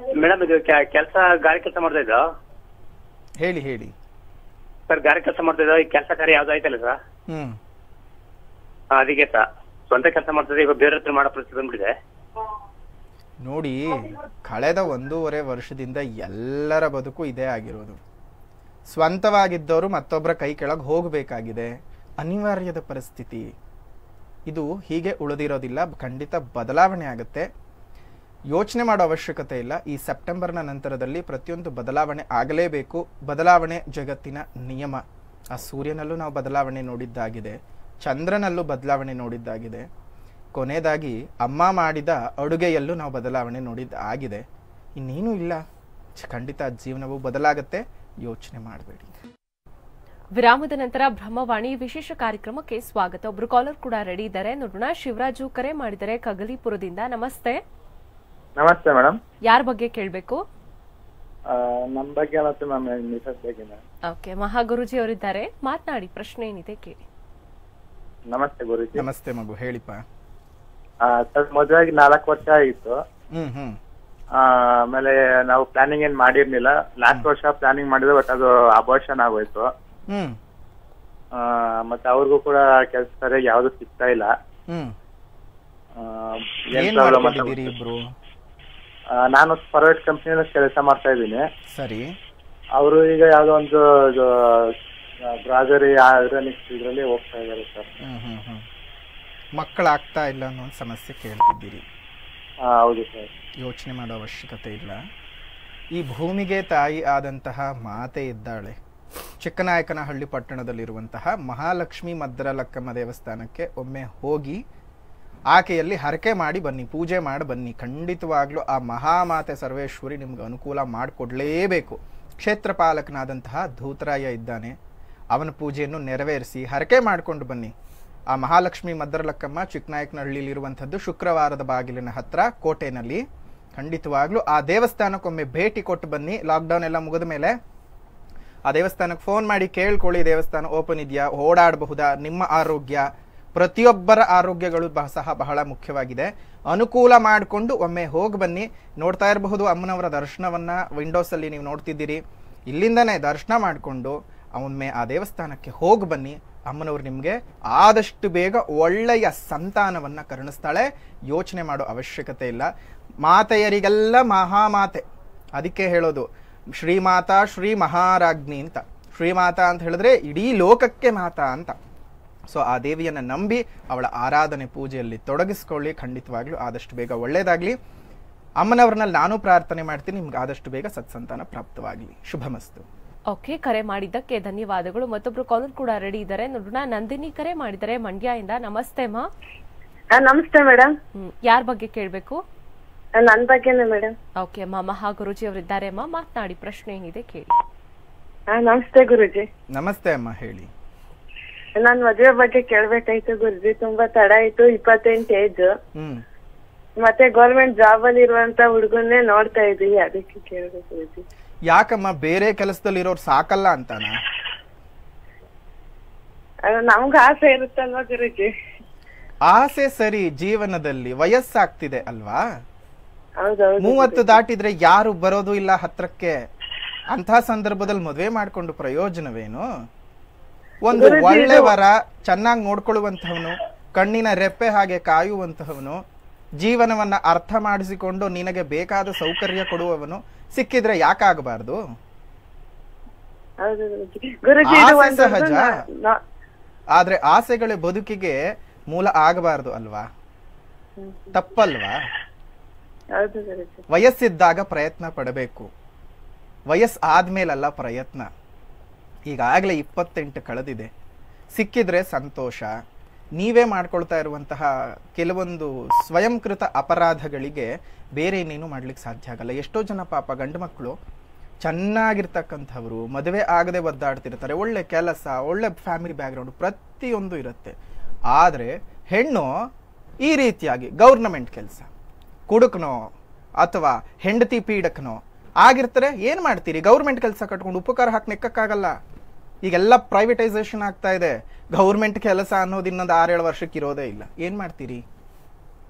ಮೇಡಮ್ ಇದು ಕೆಲಸ ಗಾಡಿ ಕೆಲಸ ಮಾಡ್ತಾ ಇದ್ದೋ ಹೇಳಿ ಹೇಳಿ. ಸರ್. ಗಾಡಿ ಕೆಲಸ ಮಾಡ್ತಾ ಇದ್ದೋ, ಈ ಕೆಲಸ ಕಾರ್ಯ ಯಾವ್ದು ಆಯ್ತಲ್ಲ ಸರ್, ಅದಕ್ಕೆ ಸರ್ ಸ್ವಂತ ಕೆಲಸ ಮಾಡ್ತಿದ್ದೆ, ಈಗ ಬೇರೆ ಹತ್ರ ಮಾಡೋ ಪರಿಸ್ಥಿತಿ ಬಂದ್ಬಿಟ್ಟಿದೆ. ನೋಡಿ, ಕಳೆದ 1.5 ವರ್ಷದಿಂದ ಎಲ್ಲರ ಬದುಕು ಇದೇ ಆಗಿರೋದು. ಸ್ವಂತವಾಗಿದ್ದವರು ಮತ್ತೊಬ್ಬರ ಕೈ ಕೆಳಗೆ ಹೋಗಬೇಕಾಗಿದೆ, ಅನಿವಾರ್ಯದ ಪರಿಸ್ಥಿತಿ. ಇದು ಹೀಗೆ ಉಳಿದಿರೋದಿಲ್ಲ, ಖಂಡಿತ ಬದಲಾವಣೆ ಆಗುತ್ತೆ. ಯೋಚನೆ ಮಾಡೋ ಅವಶ್ಯಕತೆ ಇಲ್ಲ. ಈ ಸೆಪ್ಟೆಂಬರ್ನ ನಂತರದಲ್ಲಿ ಪ್ರತಿಯೊಂದು ಬದಲಾವಣೆ ಆಗಲೇಬೇಕು. ಬದಲಾವಣೆ ಜಗತ್ತಿನ ನಿಯಮ. ಆ ಸೂರ್ಯನಲ್ಲೂ ನಾವು ಬದಲಾವಣೆ ನೋಡಿದ್ದಾಗಿದೆ, ಚಂದ್ರನಲ್ಲೂ ಬದಲಾವಣೆ ನೋಡಿದ್ದಾಗಿದೆ, ಕೊನೆಯದಾಗಿ ಅಮ್ಮ ಮಾಡಿದ ಅಡುಗೆಯಲ್ಲೂ ನಾವು ಬದಲಾವಣೆ ನೋಡಿದ್ದಾಗಿದೆ. ಇನ್ನೇನೂ ಇಲ್ಲ. ಖಂಡಿತ ಜೀವನವು ಬದಲಾಗುತ್ತೆ, ಯೋಚನೆ ಮಾಡಬೇಡಿ. ವಿರಾಮದ ನಂತರ ಬ್ರಹ್ಮವಾಣಿ ವಿಶೇಷ ಕಾರ್ಯಕ್ರಮಕ್ಕೆ ಸ್ವಾಗತ. ಒಬ್ರು ಕಾಲರ್ ಕೂಡ ರೆಡಿ ಇದ್ದಾರೆ, ನೋಡೋಣ. ಶಿವರಾಜು ಕರೆ ಮಾಡಿದರೆ ಕಗಲಿಪುರದಿಂದ. ನಮಸ್ತೆ. ನಮಸ್ತೆ ಮೇಡಮ್. ಯಾರ ಬಗ್ಗೆ ಕೇಳಬೇಕು? ನಮ್ಮ ಬಗ್ಗೆ ಮತ್ತು ನಮ್ಮ ಮಿಸಸ್ ಬಗ್ಗೆ. ಓಕೆ, ಮಹಾಗುರುಜಿ ಅವರಿದ್ದಾರೆ, ಮಾತನಾಡಿ. ಪ್ರಶ್ನೆ ಏನಿದೆ ಕೇಳಿ. ನಮಸ್ತೆ ಗುರುಜಿ. ನಮಸ್ತೆ ಮಗು, ಹೇಳಿಪ್ಪ. ಸರ್, ಮದುವೆ ಆಗಿ 4 ವರ್ಷ ಆಗಿತ್ತು. ಆಮೇಲೆ ನಾವು ಪ್ಲಾನಿಂಗ್ ಏನ್ ಮಾಡಿರ್ಲಿಲ್ಲ. ಲಾಸ್ಟ್ ವರ್ಷ ಪ್ಲಾನಿಂಗ್ ಮಾಡಿದ್ರೆ ಬಟ್ ಅದು ಅಬೋರ್ಷನ್ ಆಗೋಯ್ತು. ಮತ್ತೆ ಅವ್ರಿಗೂ ಕೂಡ ಕೆಲಸ ಸರಿಯಾಗಿ ಯಾವ್ದು ಸಿಗ್ತಾ ಇಲ್ಲ. ನಾನು ಪ್ರೈವೇಟ್ ಕಂಪ್ನಿಯಲ್ಲಿ ಕೆಲಸ ಮಾಡ್ತಾ ಇದ್ದೀನಿ. ಸರಿ. ಅವರು ಈಗ ಯಾವ್ದೋ ಒಂದು ಗ್ರಾಸರಿ ಆರ್ಗಾನಿಕ್ಸ್ ಇದ್ರಲ್ಲಿ ಹೋಗ್ತಾ ಇದ್ದಾರೆ ಸರ್. ಮಕ್ಕಳಾಗ್ತಾ ಇಲ್ಲ ಅನ್ನೋ ಒಂದು ಸಮಸ್ಯೆ ಕೇಳ್ತಿದ್ದೀರಿ. ಹೌದು ಸರ್. ಯೋಚನೆ ಮಾಡೋ ಅವಶ್ಯಕತೆ ಇಲ್ಲ. ಈ ಭೂಮಿಗೆ ತಾಯಿ ಆದಂತಹ ಮಾತೆ ಇದ್ದಾಳೆ. ಚಿಕ್ಕನಾಯಕನಹಳ್ಳಿ ಪಟ್ಟಣದಲ್ಲಿರುವಂತಹ ಮಹಾಲಕ್ಷ್ಮಿ ಮದ್ದರಲಕ್ಕಮ್ಮ ದೇವಸ್ಥಾನಕ್ಕೆ ಒಮ್ಮೆ ಹೋಗಿ ಆಕೆಯಲ್ಲಿ ಹರಕೆ ಮಾಡಿ ಬನ್ನಿ, ಪೂಜೆ ಮಾಡಿ ಬನ್ನಿ. ಖಂಡಿತವಾಗ್ಲೂ ಆ ಮಹಾಮಾತೆ ಸರ್ವೇಶ್ವರಿ ನಿಮ್ಗೆ ಅನುಕೂಲ ಮಾಡಿಕೊಡ್ಲೇಬೇಕು. ಕ್ಷೇತ್ರ ಪಾಲಕನಾದಂತಹ ಧೂತರಾಯ ಇದ್ದಾನೆ, ಅವನ ಪೂಜೆಯನ್ನು ನೆರವೇರಿಸಿ ಹರಕೆ ಮಾಡಿಕೊಂಡು ಬನ್ನಿ. ಆ ಮಹಾಲಕ್ಷ್ಮಿ ಮದ್ದರಲಕ್ಕಮ್ಮ ಚಿಕ್ಕನಾಯಕನಹಳ್ಳಿಲಿರುವಂಥದ್ದು ಶುಕ್ರವಾರದ ಬಾಗಿಲಿನ ಹತ್ರ ಕೋಟೆನಲ್ಲಿ. ಖಂಡಿತವಾಗ್ಲೂ ಆ ದೇವಸ್ಥಾನಕ್ಕೊಮ್ಮೆ ಭೇಟಿ ಕೊಟ್ಟು ಬನ್ನಿ. ಲಾಕ್ಡೌನ್ ಎಲ್ಲ ಮುಗಿದ ಮೇಲೆ ಆ ದೇವಸ್ಥಾನಕ್ಕೆ ಫೋನ್ ಮಾಡಿ ಕೇಳ್ಕೊಳ್ಳಿ, ದೇವಸ್ಥಾನ ಓಪನ್ ಇದೆಯಾ, ಓಡಾಡಬಹುದಾ, ನಿಮ್ಮ ಆರೋಗ್ಯ, ಪ್ರತಿಯೊಬ್ಬರ ಆರೋಗ್ಯಗಳು ಸಹ ಬಹಳ ಮುಖ್ಯವಾಗಿದೆ. ಅನುಕೂಲ ಮಾಡಿಕೊಂಡು ಒಮ್ಮೆ ಹೋಗಿ ಬನ್ನಿ. ನೋಡ್ತಾ ಇರಬಹುದು ಅಮ್ಮನವರ ದರ್ಶನವನ್ನ ವಿಂಡೋಸಲ್ಲಿ ನೀವು ನೋಡ್ತಿದ್ದೀರಿ. ಇಲ್ಲಿಂದನೇ ದರ್ಶನ ಮಾಡಿಕೊಂಡು ಒಮ್ಮೆ ಆ ದೇವಸ್ಥಾನಕ್ಕೆ ಹೋಗಿ ಬನ್ನಿ. ಅಮ್ಮನವರು ನಿಮಗೆ ಆದಷ್ಟು ಬೇಗ ಒಳ್ಳೆಯ ಸಂತಾನವನ್ನ ಕರುಣಿಸ್ತಾಳೆ. ಯೋಚನೆ ಮಾಡೋ ಅವಶ್ಯಕತೆ ಇಲ್ಲ. ಮಾತೆಯರಿಗೆಲ್ಲ ಮಹಾಮಾತೆ, ಅದಕ್ಕೆ ಹೇಳೋದು ಶ್ರೀಮಾತಾ ಶ್ರೀ ಮಹಾರಾಜ್ಞಿ ಅಂತ. ಶ್ರೀಮಾತಾ ಅಂತ ಹೇಳಿದ್ರೆ ಇಡೀ ಲೋಕಕ್ಕೆ ಮಾತಾ ಅಂತ. ಸೊ ಆ ದೇವಿಯನ್ನ ನಂಬಿ ಅವಳ ಆರಾಧನೆ ಪೂಜೆಯಲ್ಲಿ ತೊಡಗಿಸ್ಕೊಳ್ಳಿ. ಖಂಡಿತವಾಗ್ಲೂ ಆದಷ್ಟು ಬೇಗ ಒಳ್ಳೇದಾಗ್ಲಿ. ಅಮ್ಮನವ್ರನಲ್ಲಿ ನಾನು ಪ್ರಾರ್ಥನೆ ಮಾಡ್ತೀನಿ, ನಿಮ್ಗೆ ಆದಷ್ಟು ಬೇಗ ಸತ್ಸಂತಾನ ಪ್ರಾಪ್ತವಾಗಲಿ. ಶುಭಮಸ್ತು. ಓಕೆ, ಕರೆ ಮಾಡಿದ್ದಕ್ಕೆ ಧನ್ಯವಾದಗಳು. ಮತ್ತೊಬ್ರು ಕಾಲರ್ ಕೂಡ ರೆಡಿ ಇದ್ದಾರೆ, ನೋಡೋಣ. ನಂದಿನಿ ಕರೆ ಮಾಡಿದರೆ ಮಂಡ್ಯದಿಂದ. ನಮಸ್ತೆ ಮಾ. ನಮಸ್ತೆ ಮೇಡಮ್. ಯಾರ ಬಗ್ಗೆ ಕೇಳಬೇಕು? ನನ್ ಬಗ್ಗೆನೇ ಮೇಡಮ್. ಓಕೆ ಅಮ್ಮ, ಮಹಾಗುರುಜಿ ಅವರಿದ್ದಾರೆ ಅಮ್ಮ, ಮಾತನಾಡಿ. ಪ್ರಶ್ನೆ ಏನಿದೆ ಕೇಳಿ. ನಮಸ್ತೆ ಗುರುಜಿ. ನಮಸ್ತೆ ಅಮ್ಮ, ಹೇಳಿ. ನಾನ್ ಮದುವೆ ಬಗ್ಗೆ ಕೇಳ್ಬೇಕಾಯ್ತು ಗುರುಜಿ. ತುಂಬಾ ತಡ ಆಯ್ತು. 28 ಏಜ್. ಮತ್ತೆ ಗೌರ್ಮೆಂಟ್ ಜಾಬ್ ಅಲ್ಲಿ ಇರುವಂತ ಹುಡುಗನ್ನೇ ನೋಡ್ತಾ ಇದೀವಿ, ಅದಕ್ಕೆ ಕೇಳ್ಬೇಕು ಗುರುಜಿ. ಯಾಕಮ್ಮ, ಬೇರೆ ಕೆಲಸದಲ್ಲಿರೋರು ಸಾಕಲ್ಲ ಅಂತಾನ? ನಮ್ಗ ಆಸೆ ಇರುತ್ತಲ್ವಾ ಗುರುಜಿ? ಆಸೆ ಸರಿ, ಜೀವನದಲ್ಲಿ ವಯಸ್ಸಾಗ್ತಿದೆ ಅಲ್ವಾ? 30 ದಾಟಿದ್ರೆ ಯಾರು ಬರೋದು ಇಲ್ಲ ಹತ್ರಕ್ಕೆ. ಅಂತಹ ಸಂದರ್ಭದಲ್ಲಿ ಮದುವೆ ಮಾಡ್ಕೊಂಡು ಪ್ರಯೋಜನವೇನು? ಒಂದು ಒಳ್ಳೆ ವರ, ಚೆನ್ನಾಗಿ ನೋಡ್ಕೊಳ್ಳುವಂತಹವನು, ಕಣ್ಣಿನ ರೆಪ್ಪೆ ಹಾಗೆ ಕಾಯುವಂತಹವನು, ಜೀವನವನ್ನ ಅರ್ಥ ಮಾಡಿಸಿಕೊಂಡು ನಿನಗೆ ಬೇಕಾದ ಸೌಕರ್ಯ ಕೊಡುವವನು ಸಿಕ್ಕಿದ್ರೆ ಯಾಕಾಗಬಾರ್ದು? ಆಸೆ ಸಹಜ, ಆದ್ರೆ ಆಸೆಗಳೇ ಬದುಕಿಗೆ ಮೂಲ ಆಗಬಾರ್ದು ಅಲ್ವಾ? ತಪ್ಪಲ್ವಾ? ವಯಸ್ಸಿದ್ದಾಗ ಪ್ರಯತ್ನ ಪಡಬೇಕು, ವಯಸ್ಸು ಆದ್ಮೇಲಲ್ಲ ಪ್ರಯತ್ನ. ಈಗಾಗಲೇ 28 ಕಳೆದಿದೆ. ಸಿಕ್ಕಿದ್ರೆ ಸಂತೋಷ. ನೀವೇ ಮಾಡ್ಕೊಳ್ತಾ ಇರುವಂತಹ ಕೆಲವೊಂದು ಸ್ವಯಂಕೃತ ಅಪರಾಧಗಳಿಗೆ ಬೇರೆ ಇನ್ನೇನು ಮಾಡ್ಲಿಕ್ಕೆ ಸಾಧ್ಯ ಆಗಲ್ಲ. ಎಷ್ಟೋ ಜನ ಪಾಪ ಗಂಡು ಮಕ್ಕಳು ಚೆನ್ನಾಗಿರ್ತಕ್ಕಂಥವ್ರು, ಮದುವೆ ಆಗದೆ ಒದ್ದಾಡ್ತಿರ್ತಾರೆ, ಒಳ್ಳೆ ಕೆಲಸ, ಒಳ್ಳೆ ಫ್ಯಾಮಿಲಿ ಬ್ಯಾಕ್ಗ್ರೌಂಡ್ ಪ್ರತಿಯೊಂದು ಇರುತ್ತೆ. ಆದ್ರೆ ಹೆಣ್ಣು ಈ ರೀತಿಯಾಗಿ ಗೌರ್ನಮೆಂಟ್ ಕೆಲಸ, ಕುಡುಕನೋ ಅಥವಾ ಹೆಂಡತಿ ಪೀಡಕನೋ ಆಗಿರ್ತಾರೆ. ಏನ್ ಮಾಡ್ತೀರಿ? ಗೌರ್ಮೆಂಟ್ ಕೆಲಸ ಕಟ್ಕೊಂಡು ಉಪಕಾರ ಹಾಕಿ ನೆಕ್ಕಕ್ಕಾಗಲ್ಲ. ಈಗೆಲ್ಲ ಪ್ರೈವೇಟೈಸೇಷನ್ ಆಗ್ತಾ ಇದೆ. ಗೌರ್ಮೆಂಟ್ ಕೆಲಸ ಅನ್ನೋದು ಇನ್ನೊಂದು 6-7 ವರ್ಷಕ್ಕೆ ಇರೋದೇ ಇಲ್ಲ. ಏನ್ ಮಾಡ್ತೀರಿ?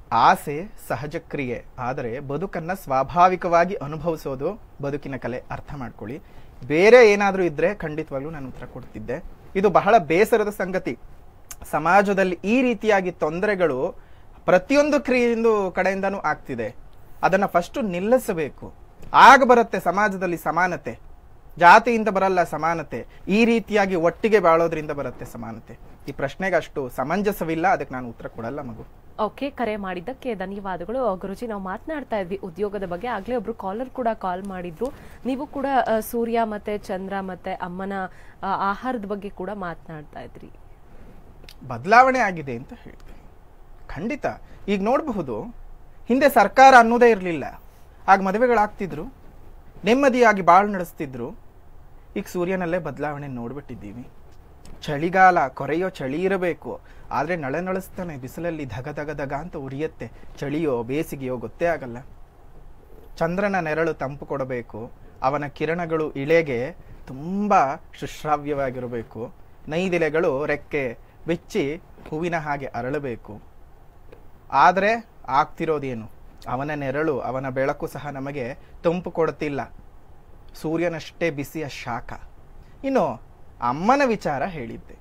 ಆಸೆ ಸಹಜ ಕ್ರಿಯೆ, ಆದರೆ ಬದುಕನ್ನ ಸ್ವಾಭಾವಿಕವಾಗಿ ಅನುಭವಿಸೋದು ಬದುಕಿನ ಕಲೆ. ಅರ್ಥ ಮಾಡ್ಕೊಳ್ಳಿ. ಬೇರೆ ಏನಾದರೂ ಇದ್ರೆ ಖಂಡಿತವಾಗ್ಲೂ ನಾನು ಉತ್ತರ ಕೊಡ್ತಿದ್ದೆ. ಇದು ಬಹಳ ಬೇಸರದ ಸಂಗತಿ. ಸಮಾಜದಲ್ಲಿ ಈ ರೀತಿಯಾಗಿ ತೊಂದರೆಗಳು ಪ್ರತಿಯೊಂದು ಕಡೆಯಿಂದನೂ ಆಗ್ತಿದೆ. ಅದನ್ನ ಫಸ್ಟ್ ನಿಲ್ಲಿಸಬೇಕು. ಆಗ ಬರುತ್ತೆ ಸಮಾಜದಲ್ಲಿ ಸಮಾನತೆ. ಜಾತಿಯಿಂದ ಬರಲ್ಲ ಸಮಾನತೆ, ಈ ರೀತಿಯಾಗಿ ಒಟ್ಟಿಗೆ ಬಾಳೋದ್ರಿಂದ ಬರುತ್ತೆ ಸಮಾನತೆ. ಈ ಪ್ರಶ್ನೆಗೆ ಅಷ್ಟು ಸಮಂಜಸವಿಲ್ಲ, ಅದಕ್ಕೆ ನಾನು ಉತ್ತರ ಕೊಡಲ್ಲ ಮಗು. ಓಕೆ, ಕರೆ ಮಾಡಿದ್ದಕ್ಕೆ ಧನ್ಯವಾದಗಳು ಗುರುಜಿ. ನಾವು ಮಾತನಾಡ್ತಾ ಇದ್ವಿ ಉದ್ಯೋಗದ ಬಗ್ಗೆ. ಆಗ್ಲೇ ಒಬ್ರು ಕಾಲರ್ ಕೂಡ ಕಾಲ್ ಮಾಡಿದ್ರು. ನೀವು ಕೂಡ ಸೂರ್ಯ ಮತ್ತೆ ಚಂದ್ರ ಮತ್ತೆ ಅಮ್ಮನ ಆಹಾರದ ಬಗ್ಗೆ ಕೂಡ ಮಾತನಾಡ್ತಾ ಇದ್ರಿ. ಬದಲಾವಣೆ ಆಗಿದೆ ಅಂತ ಹೇಳ್ತೀನಿ. ಖಂಡಿತ. ಈಗ ನೋಡಬಹುದು, ಹಿಂದೆ ಸರ್ಕಾರ ಅನ್ನೋದೇ ಇರಲಿಲ್ಲ. ಆಗ ಮದುವೆಗಳಾಗ್ತಿದ್ರು, ನೆಮ್ಮದಿಯಾಗಿ ಬಾಳು ನಡೆಸ್ತಿದ್ರು. ಈಗ ಸೂರ್ಯನಲ್ಲೇ ಬದಲಾವಣೆ ನೋಡ್ಬಿಟ್ಟಿದ್ದೀವಿ. ಚಳಿಗಾಲ, ಕೊರೆಯೋ ಚಳಿ ಇರಬೇಕು, ಆದ್ರೆ ನಳನಳಿಸ್ತಾನೆ ಬಿಸಿಲಲ್ಲಿ ಧಗ ಧಗ ಧಗ ಅಂತ ಉರಿಯತ್ತೆ. ಚಳಿಯೋ ಬೇಸಿಗೆಯೋ ಗೊತ್ತೇ ಆಗಲ್ಲ. ಚಂದ್ರನ ನೆರಳು ತಂಪು ಕೊಡಬೇಕು, ಅವನ ಕಿರಣಗಳು ಇಳೆಗೆ ತುಂಬಾ ಶುಶ್ರಾವ್ಯವಾಗಿರಬೇಕು. ನೈದಿಲೆಗಳು ರೆಕ್ಕೆ ಬಿಚ್ಚಿ ಹೂವಿನ ಹಾಗೆ ಅರಳಬೇಕು. ಆದರೆ ಆಗ್ತಿರೋದೇನು? ಅವನ ನೆರಳು, ಅವನ ಬೆಳಕು ಸಹ ನಮಗೆ ತಂಪು ಕೊಡುತ್ತಿಲ್ಲ. ಸೂರ್ಯನಷ್ಟೇ ಬಿಸಿಯ ಶಾಖ. ಇನ್ನು ಅಮ್ಮನ ವಿಚಾರ ಹೇಳಿದ್ದೆ.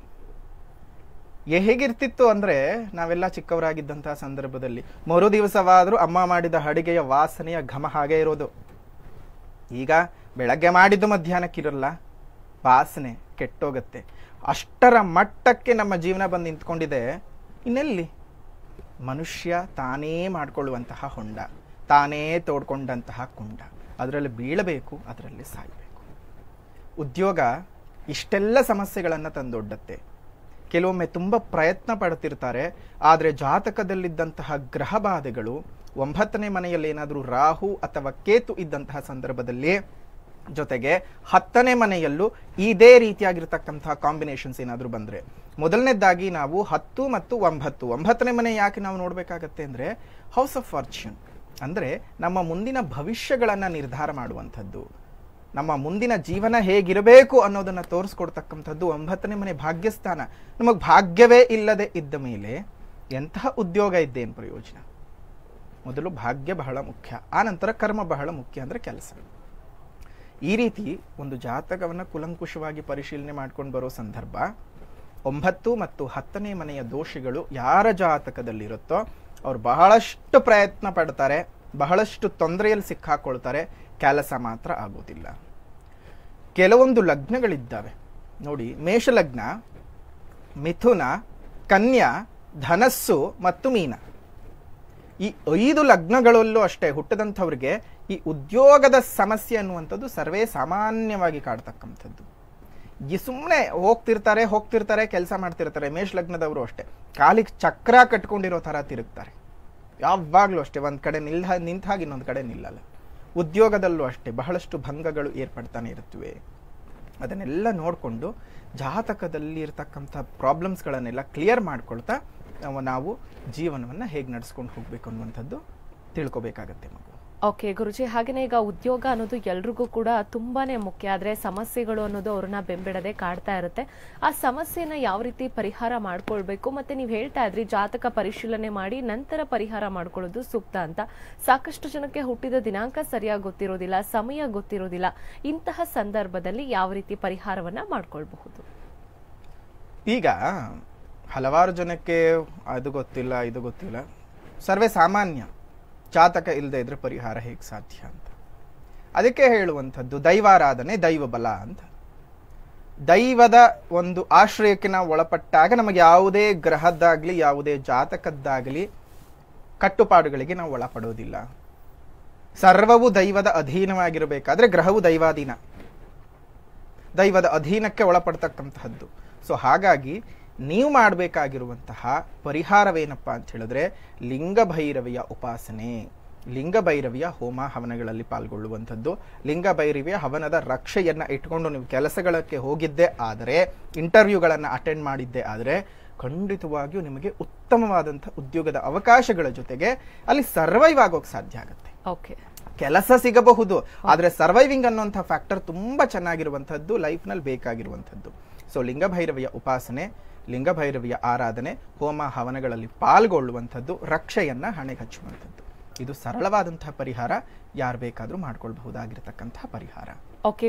ಹೇಗಿರ್ತಿತ್ತು ಅಂದ್ರೆ, ನಾವೆಲ್ಲ ಚಿಕ್ಕವರಾಗಿದ್ದಂತಹ ಸಂದರ್ಭದಲ್ಲಿ ಮರು ದಿವಸವಾದ್ರೂ ಅಮ್ಮ ಮಾಡಿದ ಅಡಿಗೆಯ ವಾಸನೆಯ ಘಮ ಹಾಗೆ ಇರೋದು. ಈಗ ಬೆಳಗ್ಗೆ ಮಾಡಿದ್ದು ಮಧ್ಯಾಹ್ನಕ್ಕಿರಲ್ಲ, ವಾಸನೆ ಕೆಟ್ಟೋಗತ್ತೆ. ಅಷ್ಟರ ಮಟ್ಟಕ್ಕೆ ನಮ್ಮ ಜೀವನ ಬಂದು ನಿಂತ್ಕೊಂಡಿದೆ. ಇನ್ನೆಲ್ಲಿ ಮನುಷ್ಯ ತಾನೇ ಮಾಡಿಕೊಳ್ಳುವಂತಹ ಹೊಂಡ, ತಾನೇ ತೋಡ್ಕೊಂಡಂತಹ ಕುಂಡ, ಅದರಲ್ಲಿ ಬೀಳಬೇಕು, ಅದರಲ್ಲಿ ಸಾಯಬೇಕು. ಉದ್ಯೋಗ ಇಷ್ಟೆಲ್ಲ ಸಮಸ್ಯೆಗಳನ್ನು ತಂದೊಡ್ಡತ್ತೆ. ಕೆಲವೊಮ್ಮೆ ತುಂಬ ಪ್ರಯತ್ನ ಪಡ್ತಿರ್ತಾರೆ, ಆದರೆ ಜಾತಕದಲ್ಲಿದ್ದಂತಹ ಗ್ರಹ ಬಾಧೆಗಳು 9ನೇ ಮನೆಯಲ್ಲಿ ಏನಾದರೂ ರಾಹು ಅಥವಾ ಕೇತು ಇದ್ದಂತಹ ಸಂದರ್ಭದಲ್ಲಿ, ಜೊತೆಗೆ 10ನೇ ಮನೆಯಲ್ಲೂ ಇದೇ ರೀತಿಯಾಗಿರ್ತಕ್ಕಂತಹ ಕಾಂಬಿನೇಷನ್ಸ್ ಏನಾದರೂ ಬಂದರೆ, ಮೊದಲನೇದಾಗಿ ನಾವು 10 ಮತ್ತು 9, 9ನೇ ಮನೆ ಯಾಕೆ ನಾವು ನೋಡಬೇಕಾಗತ್ತೆ ಅಂದರೆ, ಹೌಸ್ ಆಫ್ ಫಾರ್ಚ್ಯೂನ್ ಅಂದರೆ ನಮ್ಮ ಮುಂದಿನ ಭವಿಷ್ಯಗಳನ್ನು ನಿರ್ಧಾರ ಮಾಡುವಂಥದ್ದು, ನಮ್ಮ ಮುಂದಿನ ಜೀವನ ಹೇಗಿರಬೇಕು ಅನ್ನೋದನ್ನ ತೋರಿಸ್ಕೊಡ್ತಕ್ಕಂಥದ್ದು 9ನೇ ಮನೆ ಭಾಗ್ಯಸ್ಥಾನ. ನಮಗೆ ಭಾಗ್ಯವೇ ಇಲ್ಲದೆ ಇದ್ದ ಮೇಲೆ ಎಂತಹ ಉದ್ಯೋಗ ಇದ್ದೇನು ಪ್ರಯೋಜನ? ಮೊದಲು ಭಾಗ್ಯ ಬಹಳ ಮುಖ್ಯ, ಆ ನಂತರ ಕರ್ಮ ಬಹಳ ಮುಖ್ಯ, ಅಂದರೆ ಕೆಲಸ. ಈ ರೀತಿ ಒಂದು ಜಾತಕವನ್ನು ಕುಲಂಕುಷವಾಗಿ ಪರಿಶೀಲನೆ ಮಾಡ್ಕೊಂಡು ಬರೋ ಸಂದರ್ಭ, 9 ಮತ್ತು 10ನೇ ಮನೆಯ ದೋಷಗಳು ಯಾರ ಜಾತಕದಲ್ಲಿರುತ್ತೋ ಅವ್ರು ಬಹಳಷ್ಟು ಪ್ರಯತ್ನ ಪಡ್ತಾರೆ, ಬಹಳಷ್ಟು ತೊಂದರೆಯಲ್ಲಿ ಸಿಕ್ಕಾಕೊಳ್ತಾರೆ, ಕೆಲಸ ಮಾತ್ರ ಆಗೋದಿಲ್ಲ. ಕೆಲವೊಂದು ಲಗ್ನಗಳಿದ್ದಾವೆ ನೋಡಿ, ಮೇಷಲಗ್ನ, ಮಿಥುನ, ಕನ್ಯಾ, ಧನಸ್ಸು ಮತ್ತು ಮೀನ. ಈ 5 ಲಗ್ನಗಳಲ್ಲೂ ಅಷ್ಟೇ ಹುಟ್ಟದಂಥವ್ರಿಗೆ ಈ ಉದ್ಯೋಗದ ಸಮಸ್ಯೆ ಅನ್ನುವಂಥದ್ದು ಸರ್ವೇ ಸಾಮಾನ್ಯವಾಗಿ ಕಾಡ್ತಕ್ಕಂಥದ್ದು. ಈ ಸುಮ್ಮನೆ ಹೋಗ್ತಿರ್ತಾರೆ ಕೆಲಸ ಮಾಡ್ತಿರ್ತಾರೆ. ಮೇಷ ಲಗ್ನದವರು ಅಷ್ಟೇ ಕಾಲಿಗೆ ಚಕ್ರ ಕಟ್ಕೊಂಡಿರೋ ಥರ ತಿರುಗ್ತಾರೆ. ಯಾವಾಗಲೂ ಅಷ್ಟೇ ಒಂದು ಕಡೆ ನಿಂತ ಹಾಗೆ ಇನ್ನೊಂದು ಕಡೆ ನಿಲ್ಲಲ್ಲ. ಉದ್ಯೋಗದಲ್ಲೂ ಅಷ್ಟೇ ಬಹಳಷ್ಟು ಭಂಗಗಳು ಏರ್ಪಡ್ತಾನೆ ಇರುತ್ತವೆ. ಅದನ್ನೆಲ್ಲ ನೋಡಿಕೊಂಡು ಜಾತಕದಲ್ಲಿ ಇರ್ತಕ್ಕಂಥ ಪ್ರಾಬ್ಲಮ್ಸ್ಗಳನ್ನೆಲ್ಲ ಕ್ಲಿಯರ್ ಮಾಡ್ಕೊಳ್ತಾ ನಾವು ಜೀವನವನ್ನು ಹೇಗೆ ನಡೆಸ್ಕೊಂಡು ಹೋಗ್ಬೇಕು ಅನ್ನುವಂಥದ್ದು ತಿಳ್ಕೊಬೇಕಾಗತ್ತೆ ಮಗು. ಓಕೆ ಗುರುಜಿ, ಹಾಗೇನೆ ಈಗ ಉದ್ಯೋಗ ಅನ್ನೋದು ಎಲ್ರಿಗೂ ಕೂಡ ತುಂಬಾನೇ ಮುಖ್ಯ. ಆದ್ರೆ ಸಮಸ್ಯೆಗಳು ಅನ್ನೋದು ಅವ್ರನ್ನ ಬೆಂಬಿಡದೆ ಕಾಡ್ತಾ ಇರುತ್ತೆ. ಆ ಸಮಸ್ಯೆನ ಯಾವ ರೀತಿ ಪರಿಹಾರ ಮಾಡ್ಕೊಳ್ಬೇಕು, ಮತ್ತೆ ನೀವು ಹೇಳ್ತಾ ಇದ್ರಿ ಜಾತಕ ಪರಿಶೀಲನೆ ಮಾಡಿ ನಂತರ ಪರಿಹಾರ ಮಾಡ್ಕೊಳ್ಳೋದು ಸೂಕ್ತ ಅಂತ. ಸಾಕಷ್ಟು ಜನಕ್ಕೆ ಹುಟ್ಟಿದ ದಿನಾಂಕ ಸರಿಯಾಗಿ ಗೊತ್ತಿರೋದಿಲ್ಲ, ಸಮಯ ಗೊತ್ತಿರೋದಿಲ್ಲ. ಇಂತಹ ಸಂದರ್ಭದಲ್ಲಿ ಯಾವ ರೀತಿ ಪರಿಹಾರವನ್ನ ಮಾಡ್ಕೊಳ್ಬಹುದು? ಈಗ ಹಲವಾರು ಜನಕ್ಕೆ ಅದು ಗೊತ್ತಿಲ್ಲ, ಇದು ಗೊತ್ತಿಲ್ಲ, ಸರ್ವೇ ಸಾಮಾನ್ಯ. ಜಾತಕ ಇಲ್ಲದೆ ಇದ್ರೆ ಪರಿಹಾರ ಹೇಗೆ ಸಾಧ್ಯ ಅಂತ. ಅದಕ್ಕೆ ಹೇಳುವಂಥದ್ದು ದೈವಾರಾಧನೆ, ದೈವ ಬಲ ಅಂತ. ದೈವದ ಒಂದು ಆಶ್ರಯಕ್ಕೆ ನಾವು ಒಳಪಟ್ಟಾಗ ನಮಗೆ ಯಾವುದೇ ಗ್ರಹದ್ದಾಗ್ಲಿ ಯಾವುದೇ ಜಾತಕದ್ದಾಗಲಿ ಕಟ್ಟುಪಾಡುಗಳಿಗೆ ನಾವು ಒಳಪಡೋದಿಲ್ಲ. ಸರ್ವವು ದೈವದ ಅಧೀನವಾಗಿರಬೇಕಾದ್ರೆ ಗ್ರಹವು ದೈವಾಧೀನ, ದೈವದ ಅಧೀನಕ್ಕೆ ಒಳಪಡ್ತಕ್ಕಂತಹದ್ದು. ಸೊ ಹಾಗಾಗಿ ನೀವು ಮಾಡಬೇಕಾಗಿರುವಂತಹ ಪರಿಹಾರವೇನಪ್ಪ ಅಂತ ಹೇಳಿದ್ರೆ ಲಿಂಗಭೈರವಿಯ ಉಪಾಸನೆ, ಲಿಂಗಭೈರವಿಯ ಹೋಮ ಹವನಗಳಲ್ಲಿ ಪಾಲ್ಗೊಳ್ಳುವಂಥದ್ದು. ಲಿಂಗಭೈರವಿಯ ಹವನದ ರಕ್ಷೆಯನ್ನು ಇಟ್ಕೊಂಡು ನೀವು ಕೆಲಸಗಳಿಗೆ ಹೋಗಿದ್ದೆ ಆದರೆ, ಇಂಟರ್ವ್ಯೂಗಳನ್ನು ಅಟೆಂಡ್ ಮಾಡಿದ್ದೆ ಆದರೆ ಖಂಡಿತವಾಗಿಯೂ ನಿಮಗೆ ಉತ್ತಮವಾದಂಥ ಉದ್ಯೋಗದ ಅವಕಾಶಗಳ ಜೊತೆಗೆ ಅಲ್ಲಿ ಸರ್ವೈವ್ ಆಗೋಕೆ ಸಾಧ್ಯ ಆಗುತ್ತೆ. ಓಕೆ, ಕೆಲಸ ಸಿಗಬಹುದು, ಆದರೆ ಸರ್ವೈವಿಂಗ್ ಅನ್ನುವಂಥ ಫ್ಯಾಕ್ಟರ್ ತುಂಬಾ ಚೆನ್ನಾಗಿರುವಂಥದ್ದು, ಲೈಫ್ನಲ್ಲಿ ಬೇಕಾಗಿರುವಂಥದ್ದು. ಸೊ ಲಿಂಗಭೈರವಿಯ ಉಪಾಸನೆ, ಲಿಂಗಭೈರವಿಯ ಆರಾಧನೆ, ಹೋಮ ಹವನಗಳಲ್ಲಿ ಪಾಲ್ಗೊಳ್ಳುವಂಥದ್ದು, ರಕ್ಷೆಯನ್ನ ಹಣೆಗೆ ಹಚ್ಚುವಂಥದ್ದು. ಇದು ಸರಳವಾದಂತಹ ಪರಿಹಾರ, ಯಾರು ಬೇಕಾದರೂ ಮಾಡ್ಕೊಳ್ಬಹುದಾಗಿರತಕ್ಕಂತಹ ಪರಿಹಾರ. ಓಕೆ.